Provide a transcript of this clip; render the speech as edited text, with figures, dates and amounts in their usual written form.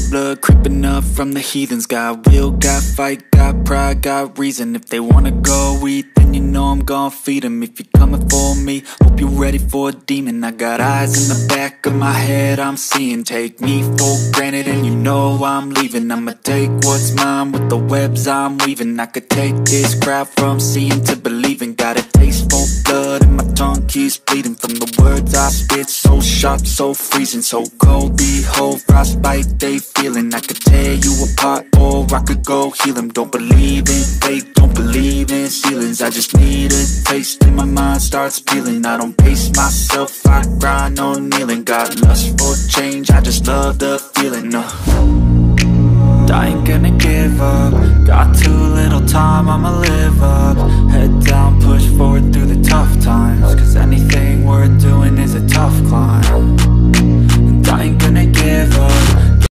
blood creeping up from the heathens. Got will, got fight, got pride, got reason. If they wanna go eat, then you know I'm gon' feed them. If you're coming for me, hope you're ready for a demon. I got eyes in the back of my head, I'm seeing. Take me for granted and you know I'm leaving. I'ma take what's mine with the webs I'm weaving. I could take this crowd from seeing to believing. Got a taste for blood and my tongue keeps bleeding from the words I spit. So sharp, so freezing, so cold. Behold, frostbite they feeling. I could tear you apart or I could go heal them. Don't believe in fate, don't believe in ceilings. I just need a taste and my mind starts peeling. I don't pace myself, I grind on kneeling. Got lust for change, I just love the feeling. I ain't gonna give up, got to